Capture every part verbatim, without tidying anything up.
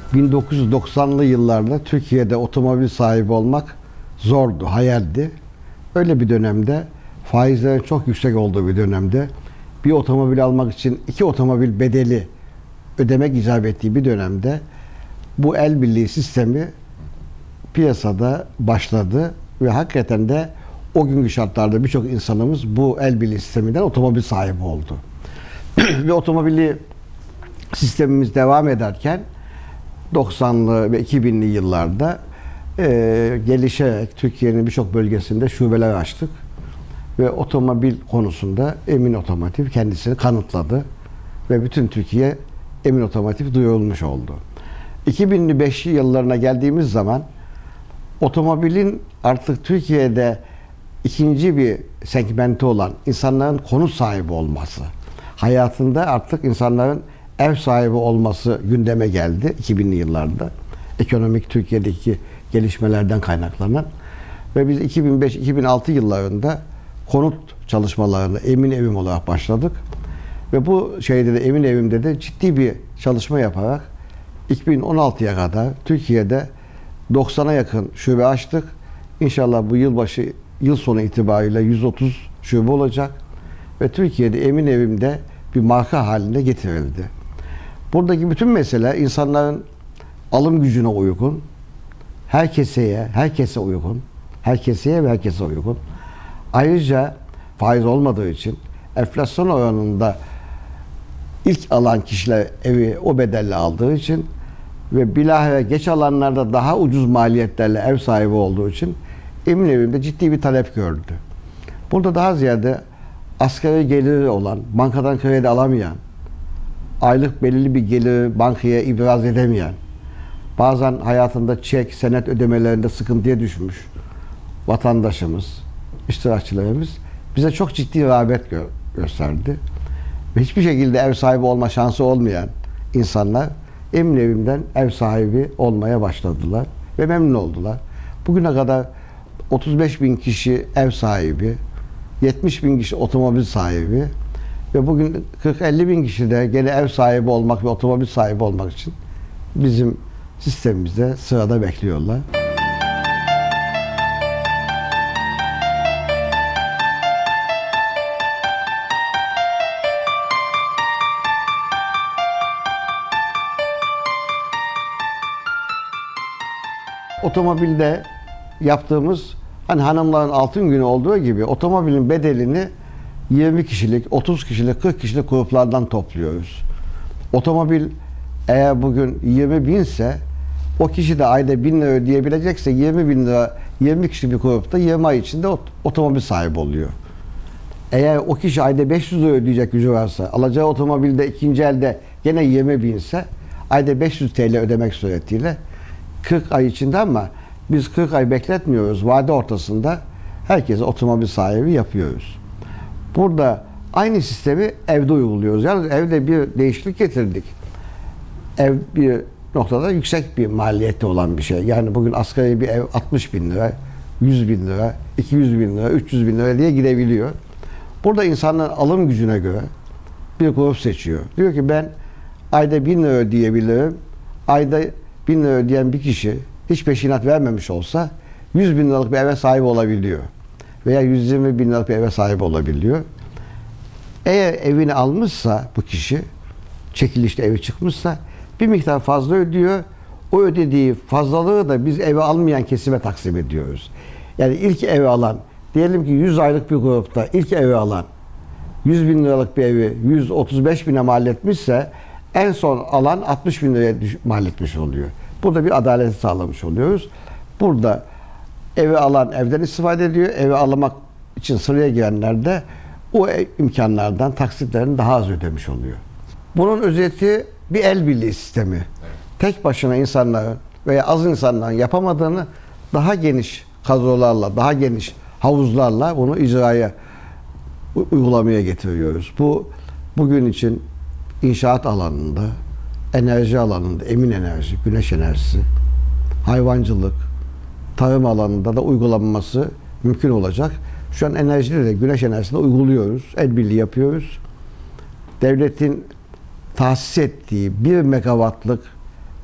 bin dokuz yüz doksanlı yıllarda Türkiye'de otomobil sahibi olmak zordu, hayaldi. Öyle bir dönemde, faizlerin çok yüksek olduğu bir dönemde bir otomobil almak için iki otomobil bedeli ödemek icap ettiği bir dönemde bu el birliği sistemi piyasada başladı ve hakikaten de o günkü şartlarda birçok insanımız bu el birliği sisteminden otomobil sahibi oldu. Ve otomobili sistemimiz devam ederken doksanlı ve iki binli yıllarda e, gelişerek Türkiye'nin birçok bölgesinde şubeler açtık. Ve otomobil konusunda Emin Otomotiv kendisini kanıtladı. Ve bütün Türkiye Emin Otomotiv duyurulmuş oldu. iki binli beşli yıllarına geldiğimiz zaman otomobilin artık Türkiye'de ikinci bir segmenti olan insanların konut sahibi olması, hayatında artık insanların ev sahibi olması gündeme geldi iki binli yıllarda. Ekonomik Türkiye'deki gelişmelerden kaynaklanan ve biz iki bin beş iki bin altı yıllarında konut çalışmalarını Emin Evim olarak başladık. Ve bu şeyde de Emin Evim'de de ciddi bir çalışma yaparak iki bin on altıya kadar Türkiye'de doksana yakın şube açtık. İnşallah bu yılbaşı, yıl sonu itibariyle yüz otuz şube olacak. Ve Türkiye'de Emin Evim'de bir marka haline getirildi. Buradaki bütün mesele insanların alım gücüne uygun, herkeseye, herkese uygun, herkeseye ve herkese uygun. Ayrıca faiz olmadığı için enflasyon oranında ilk alan kişiler evi o bedelle aldığı için ve bilahare geç alanlarda daha ucuz maliyetlerle ev sahibi olduğu için Emin Evim'de ciddi bir talep gördü. Burada daha ziyade asgari geliri olan, bankadan kredi alamayan, aylık belirli bir geliri bankaya ibraz edemeyen, bazen hayatında çek, senet ödemelerinde sıkıntıya düşmüş vatandaşımız, iştirakçılarımız bize çok ciddi rağbet gö gösterdi. Ve hiçbir şekilde ev sahibi olma şansı olmayan insanlar Emin Evim'den ev sahibi olmaya başladılar ve memnun oldular. Bugüne kadar otuz beş bin kişi ev sahibi, yetmiş bin kişi otomobil sahibi ve bugün kırk elli bin kişi de gene ev sahibi olmak ve otomobil sahibi olmak için bizim sistemimizde sırada bekliyorlar. Otomobilde yaptığımız, hani hanımların altın günü olduğu gibi otomobilin bedelini yirmi kişilik, otuz kişilik, kırk kişilik gruplardan topluyoruz. Otomobil eğer bugün yirmi binse o kişi de ayda bin lira ödeyebilecekse yirmi bin lira yirmi kişilik bir grupta yirmi ay içinde otomobil sahibi oluyor. Eğer o kişi ayda beş yüz lira ödeyecek gücü varsa, alacağı otomobilde ikinci elde gene yirmi binse ayda beş yüz TL ödemek suretiyle kırk ay içinde, ama biz kırk ay bekletmiyoruz. Vade ortasında herkese otomobil sahibi yapıyoruz. Burada aynı sistemi evde uyguluyoruz. Yalnız evde bir değişiklik getirdik. Ev bir noktada yüksek bir maliyeti olan bir şey. Yani bugün asgari bir ev altmış bin lira, yüz bin lira, iki yüz bin lira, üç yüz bin lira diye gidebiliyor. Burada insanların alım gücüne göre bir grup seçiyor. Diyor ki ben ayda bin lira ödeyebilirim. Ayda bin lira ödeyen bir kişi hiç peşinat vermemiş olsa yüz bin liralık bir eve sahip olabiliyor. Veya yüz yirmi bin liralık bir eve sahip olabiliyor. Eğer evini almışsa bu kişi, çekilişte evi çıkmışsa bir miktar fazla ödüyor. O ödediği fazlalığı da biz evi almayan kesime taksim ediyoruz. Yani ilk evi alan, diyelim ki yüz aylık bir grupta ilk evi alan yüz bin liralık bir evi yüz otuz beş bine mal etmişse en son alan altmış bin liraya mal etmiş oluyor. Burada bir adaleti sağlamış oluyoruz. Burada evi alan evden istifade ediyor. Evi almak için sıraya girenler de o imkanlardan, taksitlerini daha az ödemiş oluyor. Bunun özeti bir el birliği sistemi. Evet. Tek başına insanların veya az insanların yapamadığını daha geniş kadrolarla, daha geniş havuzlarla bunu icraya, uygulamaya getiriyoruz. Bu bugün için inşaat alanında, enerji alanında, emin enerji, güneş enerjisi, hayvancılık, tarım alanında da uygulanması mümkün olacak. Şu an enerjide de, güneş enerjisinde uyguluyoruz. El birliği yapıyoruz. Devletin tahsis ettiği bir megawattlık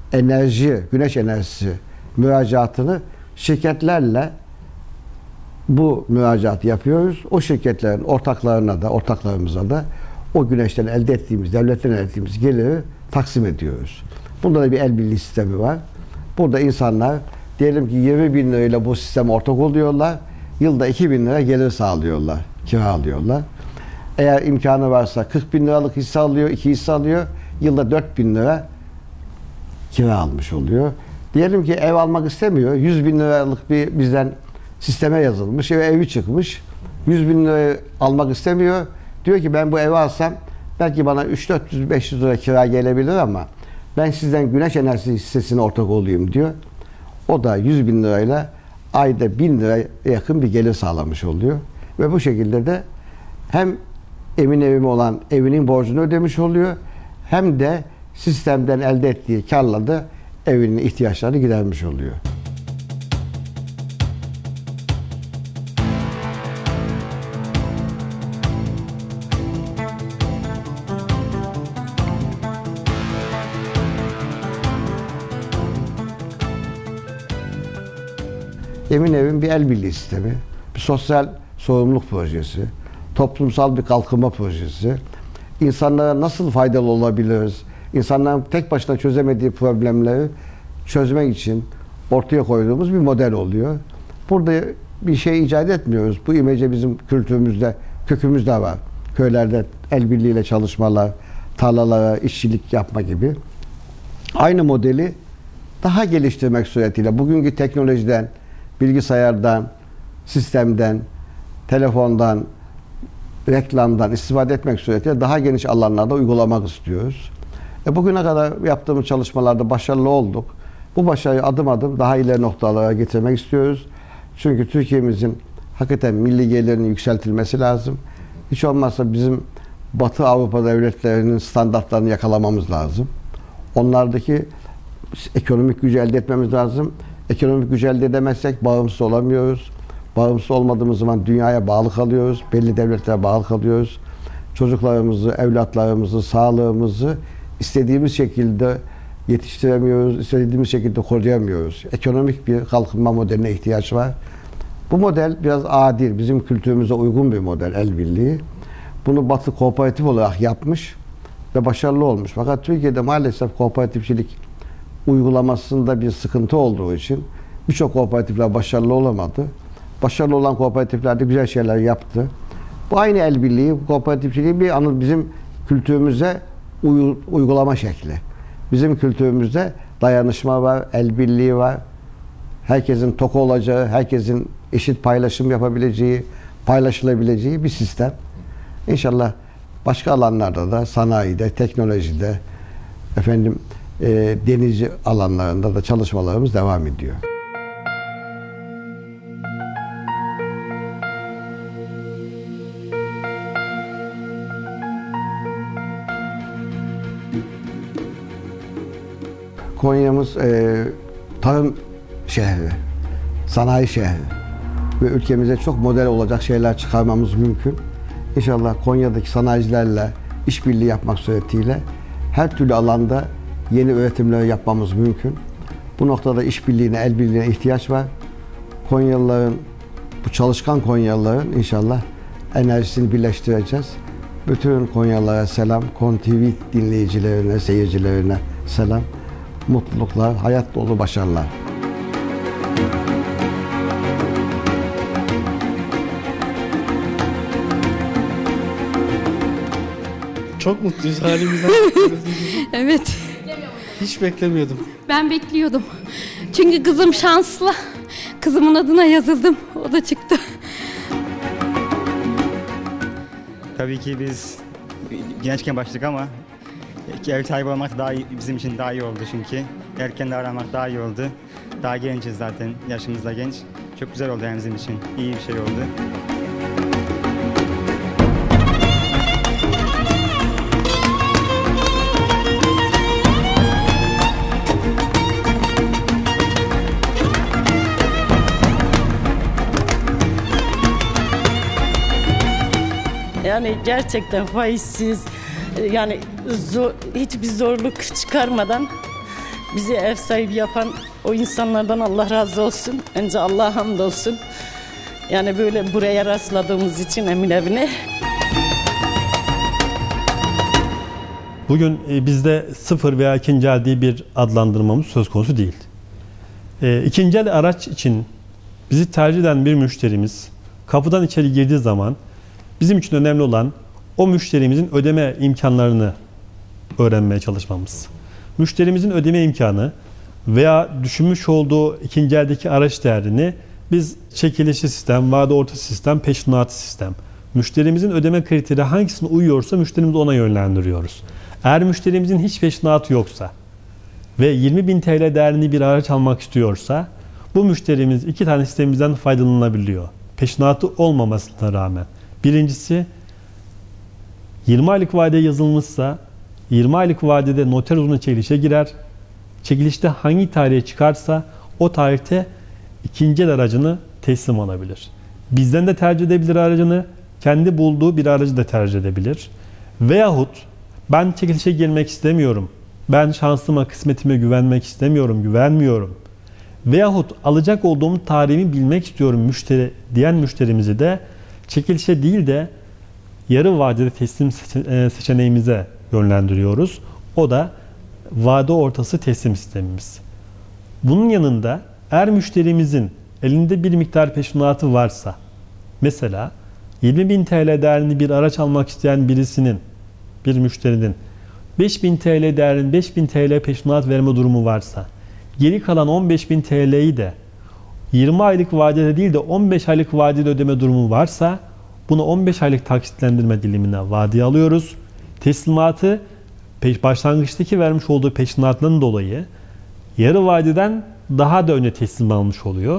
enerji, güneş enerjisi müracaatını şirketlerle bu müracaatı yapıyoruz. O şirketlerin ortaklarına da, ortaklarımıza da o güneşten elde ettiğimiz, devletten elde ettiğimiz geliri taksim ediyoruz. Bunda da bir el birliği sistemi var. Burada insanlar diyelim ki yirmi bin lirayla bu sisteme ortak oluyorlar. Yılda iki bin lira gelir sağlıyorlar, kira alıyorlar. Eğer imkanı varsa kırk bin liralık hisse alıyor, iki hisse alıyor. Yılda dört bin lira kira almış oluyor. Diyelim ki ev almak istemiyor. yüz bin liralık bir bizden sisteme yazılmış. Ev, evi çıkmış. yüz bin lira almak istemiyor. Diyor ki ben bu evi alsam belki bana üç dört yüz beş yüz lira kira gelebilir ama ben sizden güneş enerjisi hissesine ortak olayım diyor. O da yüz bin lirayla ayda bin liraya yakın bir gelir sağlamış oluyor. Ve bu şekilde de hem emin evimi olan evinin borcunu ödemiş oluyor, hem de sistemden elde ettiği karla da evinin ihtiyaçlarını gidermiş oluyor. Emin Evim bir el birliği sistemi, bir sosyal sorumluluk projesi, toplumsal bir kalkınma projesi. İnsanlara nasıl faydalı olabiliriz? İnsanların tek başına çözemediği problemleri çözmek için ortaya koyduğumuz bir model oluyor. Burada bir şey icat etmiyoruz. Bu imece bizim kültürümüzde, kökümüzde var. Köylerde el birliğiyle çalışmalar, tarlalara işçilik yapma gibi. Aynı modeli daha geliştirmek suretiyle bugünkü teknolojiden, bilgisayardan, sistemden, telefondan, reklamdan istifade etmek suretiyle daha geniş alanlarda uygulamak istiyoruz. E bugüne kadar yaptığımız çalışmalarda başarılı olduk. Bu başarıyı adım adım daha ileri noktalara getirmek istiyoruz. Çünkü Türkiye'mizin hakikaten milli gelirinin yükseltilmesi lazım. Hiç olmazsa bizim Batı Avrupa devletlerinin standartlarını yakalamamız lazım. Onlardaki ekonomik gücü elde etmemiz lazım. Ekonomik gücü elde edemezsek bağımsız olamıyoruz. Bağımsız olmadığımız zaman dünyaya bağlı kalıyoruz. Belli devletlere bağlı kalıyoruz. Çocuklarımızı, evlatlarımızı, sağlığımızı istediğimiz şekilde yetiştiremiyoruz. İstediğimiz şekilde koruyamıyoruz. Ekonomik bir kalkınma modeline ihtiyaç var. Bu model biraz adil, bizim kültürümüze uygun bir model, el birliği. Bunu Batı kooperatif olarak yapmış ve başarılı olmuş. Fakat Türkiye'de maalesef kooperatifçilik uygulamasında bir sıkıntı olduğu için birçok kooperatifler başarılı olamadı. Başarılı olan kooperatifler de güzel şeyler yaptı. Bu aynı el birliği, kooperatifçiliği bir anı bizim kültürümüze uy uygulama şekli. Bizim kültürümüzde dayanışma var, el birliği var. Herkesin tok olacağı, herkesin eşit paylaşım yapabileceği, paylaşılabileceği bir sistem. İnşallah başka alanlarda da, sanayide, teknolojide, efendim e, denizci alanlarında da çalışmalarımız devam ediyor. Konya'mız e, tarım şehri, sanayi şehri ve ülkemize çok model olacak şeyler çıkarmamız mümkün. İnşallah Konya'daki sanayicilerle işbirliği yapmak suretiyle her türlü alanda yeni üretimler yapmamız mümkün. Bu noktada işbirliğine, el birliğine ihtiyaç var. Konyalıların, bu çalışkan Konyalıların inşallah enerjisini birleştireceğiz. Bütün Konyalılara selam, Kon T V dinleyicilerine, seyircilerine selam. Mutluluklar, hayat dolu başarılar. Çok mutluyuz halimizden. Evet. Hiç beklemiyordum. Ben bekliyordum. Çünkü kızım şanslı. Kızımın adına yazıldım. O da çıktı. Tabii ki biz gençken başladık ama ev sahibi olmak daha iyi, bizim için daha iyi oldu çünkü. Erken davranmak daha iyi oldu. Daha genciz zaten, yaşımız da genç. Çok güzel oldu yani bizim için. İyi bir şey oldu. Yani gerçekten faizsiz, yani zor, hiçbir zorluk çıkarmadan Bizi ev sahibi yapan o insanlardan Allah razı olsun. Önce Allah'a hamdolsun. Yani böyle buraya rastladığımız için Emin evine. Bugün bizde sıfır veya ikinci el diye bir adlandırmamız söz konusu değil. E, ikinci el araç için bizi tercih eden bir müşterimiz kapıdan içeri girdiği zaman bizim için önemli olan o müşterimizin ödeme imkanlarını öğrenmeye çalışmamız. Müşterimizin ödeme imkanı veya düşünmüş olduğu ikinci eldeki araç değerini biz çekilişli sistem, vade orta sistem, peşinatı sistem. Müşterimizin ödeme kriteri hangisine uyuyorsa müşterimizi ona yönlendiriyoruz. Eğer müşterimizin hiç peşinatı yoksa ve yirmi bin T L değerinde bir araç almak istiyorsa bu müşterimiz iki tane sistemimizden faydalanabiliyor. Peşinatı olmamasına rağmen. Birincisi yirmi aylık vadeye yazılmışsa yirmi aylık vadede noter uzun çekilişe girer. Çekilişte hangi tarihe çıkarsa o tarihte ikinci el aracını teslim alabilir. Bizden de tercih edebilir aracını, kendi bulduğu bir aracı da tercih edebilir. Veyahut ben çekilişe girmek istemiyorum, ben şansıma, kısmetime güvenmek istemiyorum, güvenmiyorum. Veyahut alacak olduğum tarihimi bilmek istiyorum müşteri diyen müşterimizi de çekilişe değil de yarı vadede teslim seçeneğimize yönlendiriyoruz. O da vade ortası teslim sistemimiz. Bunun yanında eğer müşterimizin elinde bir miktar peşinatı varsa, mesela yirmi bin T L değerinde bir araç almak isteyen birisinin, bir müşterinin beş bin T L değerinde beş bin T L peşinat verme durumu varsa, geri kalan on beş bin T L'yi de yirmi aylık vadede değil de on beş aylık vadede ödeme durumu varsa bunu on beş aylık taksitlendirme dilimine vadeye alıyoruz. Teslimatı başlangıçtaki vermiş olduğu peşinatından dolayı yarı vadeden daha da önce teslim almış oluyor.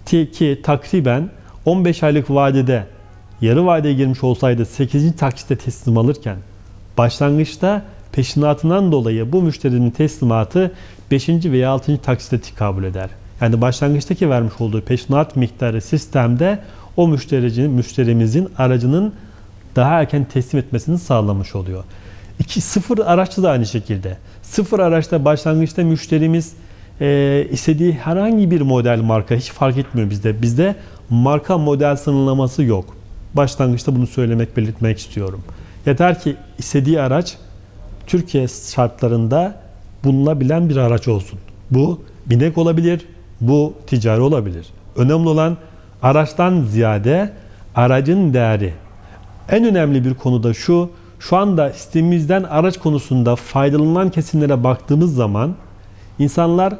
Ki takriben on beş aylık vadede yarı vadeye girmiş olsaydı sekizinci taksitte teslim alırken başlangıçta peşinatından dolayı bu müşterinin teslimatı beşinci veya altıncı taksitte tekabül eder. Yani başlangıçtaki vermiş olduğu peşinat miktarı sistemde o müştericinin, müşterimizin aracının daha erken teslim etmesini sağlamış oluyor. İki, sıfır araçta da aynı şekilde. Sıfır araçta başlangıçta müşterimiz e, istediği herhangi bir model marka hiç fark etmiyor bizde. Bizde marka model sınırlaması yok. Başlangıçta bunu söylemek, belirtmek istiyorum. Yeter ki istediği araç Türkiye şartlarında bulunabilen bir araç olsun. Bu binek olabilir, bu ticari olabilir. Önemli olan araçtan ziyade aracın değeri. En önemli bir konu da şu, şu anda sistemimizden araç konusunda faydalanan kesimlere baktığımız zaman insanlar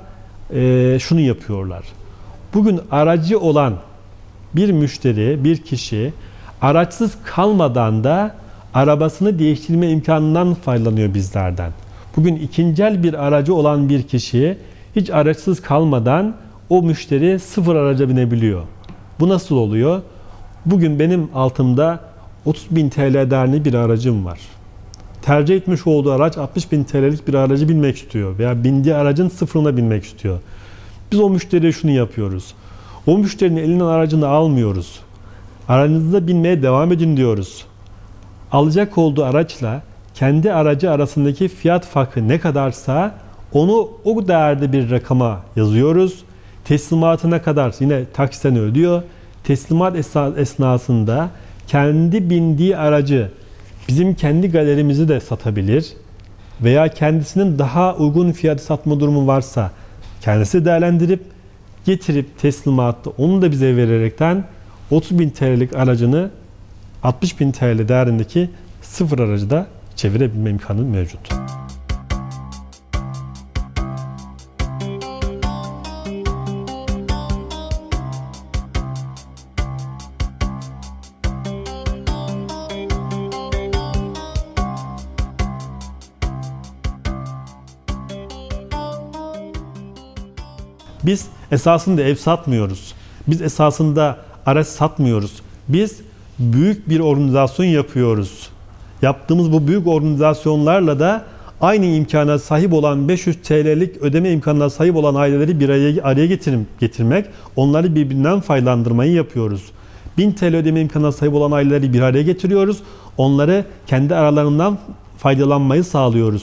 e, şunu yapıyorlar. Bugün aracı olan bir müşteri, bir kişi araçsız kalmadan da arabasını değiştirme imkanından faydalanıyor bizlerden. Bugün ikinci el bir aracı olan bir kişi hiç araçsız kalmadan o müşteri sıfır araca binebiliyor. Bu nasıl oluyor? Bugün benim altımda otuz bin T L değerli bir aracım var. Tercih etmiş olduğu araç altmış bin T L'lik bir aracı binmek istiyor veya bindiği aracın sıfırına binmek istiyor. Biz o müşteriye şunu yapıyoruz. O müşterinin elinden aracını almıyoruz. Aranızda binmeye devam edin diyoruz. Alacak olduğu araçla kendi aracı arasındaki fiyat farkı ne kadarsa onu o değerde bir rakama yazıyoruz. Teslimatına kadar yine taksitini ödüyor. Teslimat esnasında kendi bindiği aracı bizim kendi galerimizi de satabilir veya kendisinin daha uygun fiyatı satma durumu varsa kendisi değerlendirip getirip teslimatta onu da bize vererekten otuz bin T L'lik aracını altmış bin T L değerindeki sıfır aracı da çevirebilme imkanı mevcut. Biz esasında ev satmıyoruz. Biz esasında araç satmıyoruz. Biz büyük bir organizasyon yapıyoruz. Yaptığımız bu büyük organizasyonlarla da aynı imkana sahip olan beş yüz T L'lik ödeme imkanına sahip olan aileleri bir araya, araya getirip, getirmek, onları birbirinden faydalandırmayı yapıyoruz. bin T L ödeme imkanına sahip olan aileleri bir araya getiriyoruz. Onları kendi aralarından faydalanmayı sağlıyoruz.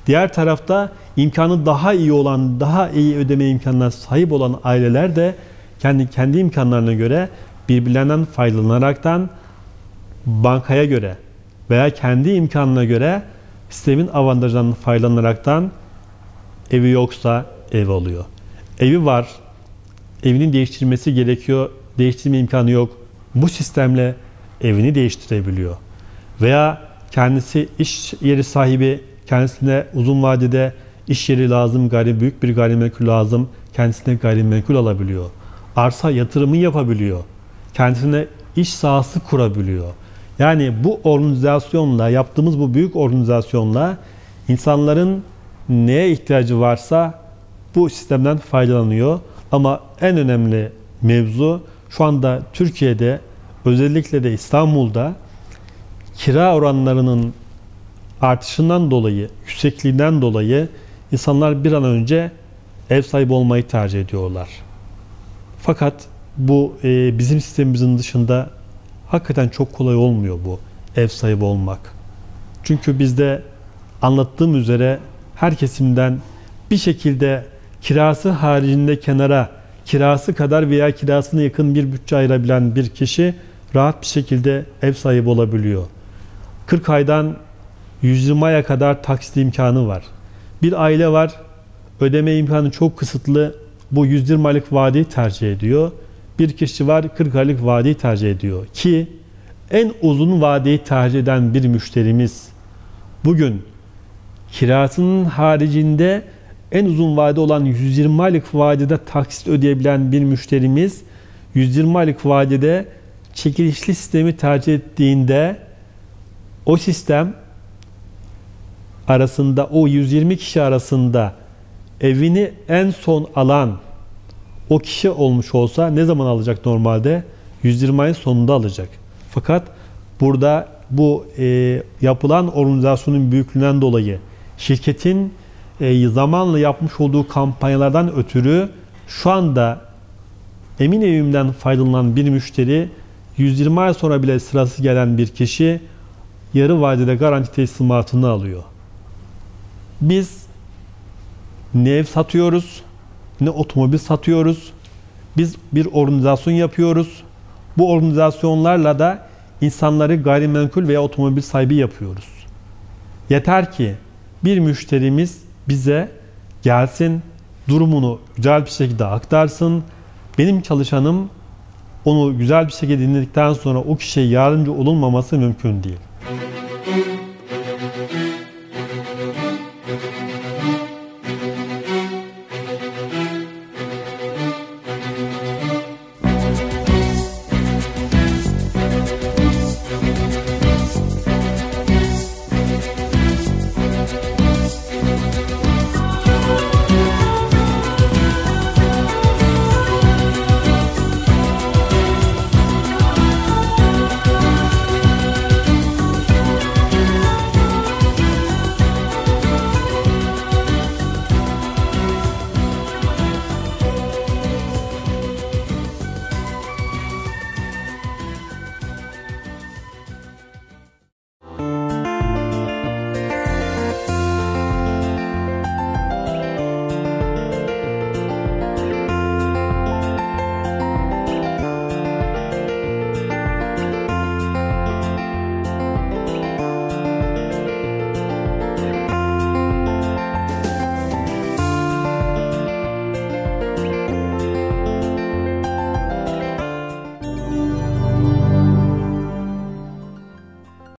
Diğer tarafta imkanı daha iyi olan, daha iyi ödeme imkanına sahip olan aileler de kendi kendi imkanlarına göre birbirlerinden faydalanaraktan bankaya göre veya kendi imkanına göre sistemin avantajlarından faydalanaraktan evi yoksa ev alıyor. Evi var, evini değiştirmesi gerekiyor, değiştirme imkanı yok. Bu sistemle evini değiştirebiliyor. Veya kendisi iş yeri sahibi, kendisine uzun vadede iş yeri lazım, gayri büyük bir gayrimenkul lazım, kendisine gayrimenkul alabiliyor. Arsa yatırımı yapabiliyor. Kendisine iş sahası kurabiliyor. Yani bu organizasyonla, yaptığımız bu büyük organizasyonla insanların neye ihtiyacı varsa bu sistemden faydalanıyor. Ama en önemli mevzu şu anda Türkiye'de, özellikle de İstanbul'da kira oranlarının artışından dolayı, yüksekliğinden dolayı insanlar bir an önce ev sahibi olmayı tercih ediyorlar. Fakat bu e, bizim sistemimizin dışında hakikaten çok kolay olmuyor bu ev sahibi olmak. Çünkü bizde anlattığım üzere her kesimden bir şekilde kirası haricinde kenara, kirası kadar veya kirasına yakın bir bütçe ayırabilen bir kişi rahat bir şekilde ev sahibi olabiliyor. kırk aydan yüz yirmi aya kadar taksit imkanı var. Bir aile var, ödeme imkanı çok kısıtlı, bu yüz yirmi aylık vadeyi tercih ediyor. Bir kişi var, kırk aylık vadeyi tercih ediyor. Ki en uzun vadeyi tercih eden bir müşterimiz bugün kirasının haricinde en uzun vade olan yüz yirmi aylık vadede taksit ödeyebilen bir müşterimiz yüz yirmi aylık vadede çekilişli sistemi tercih ettiğinde o sistem arasında, o yüz yirmi kişi arasında evini en son alan o kişi olmuş olsa ne zaman alacak normalde? yüz yirmi ayın sonunda alacak. Fakat burada bu e, yapılan organizasyonun büyüklüğünden dolayı, şirketin e, zamanla yapmış olduğu kampanyalardan ötürü şu anda emin evimden faydalanan bir müşteri, yüz yirmi ay sonra bile sırası gelen bir kişi yarı vadede garanti teslimatını alıyor. Biz ne ev satıyoruz, ne otomobil satıyoruz. Biz bir organizasyon yapıyoruz. Bu organizasyonlarla da insanları gayrimenkul veya otomobil sahibi yapıyoruz. Yeter ki bir müşterimiz bize gelsin, durumunu güzel bir şekilde aktarsın. Benim çalışanım onu güzel bir şekilde dinledikten sonra o kişiye yardımcı olunmaması mümkün değil.